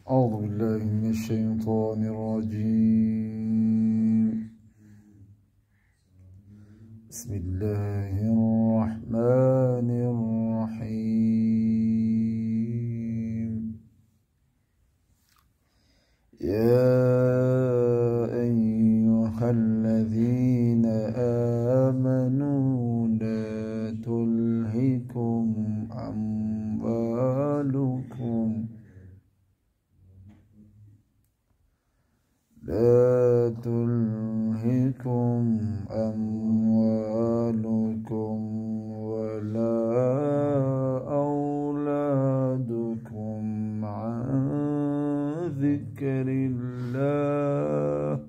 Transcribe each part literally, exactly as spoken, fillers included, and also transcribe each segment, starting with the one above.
أعوذ بالله من الشيطان الرجيم. بسم الله الرحمن الرحيم. يا أيها الذين آمنوا لا تلهكم أموالكم لا تلهكم أموالكم ولا أولادكم عن ذكر الله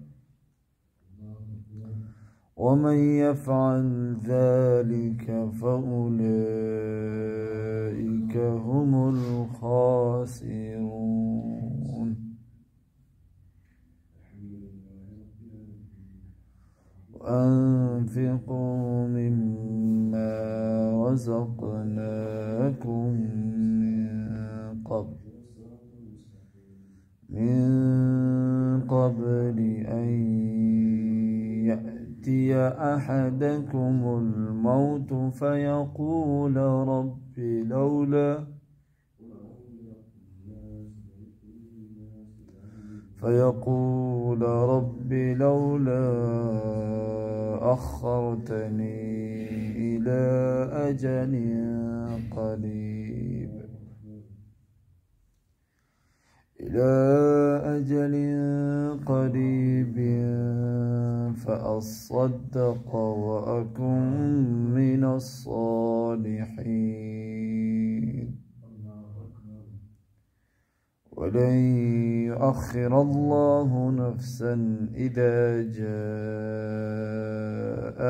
ومن يفعل ذلك فأولئك هم الخاسرون. وأنفقوا مما رزقناكم من قبل من قبل أن يأتي أحدكم الموت فيقول رب لولا فيقول رب لولا أخرتني إلى أجل قريب إلى أجل قريب فأصدق وأكن من الصالحين ولن يؤخر الله نفسا إذا جاء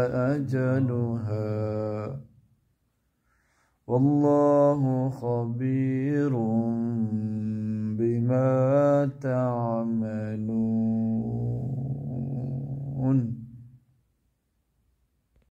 أجلها والله خبير بما تعملون.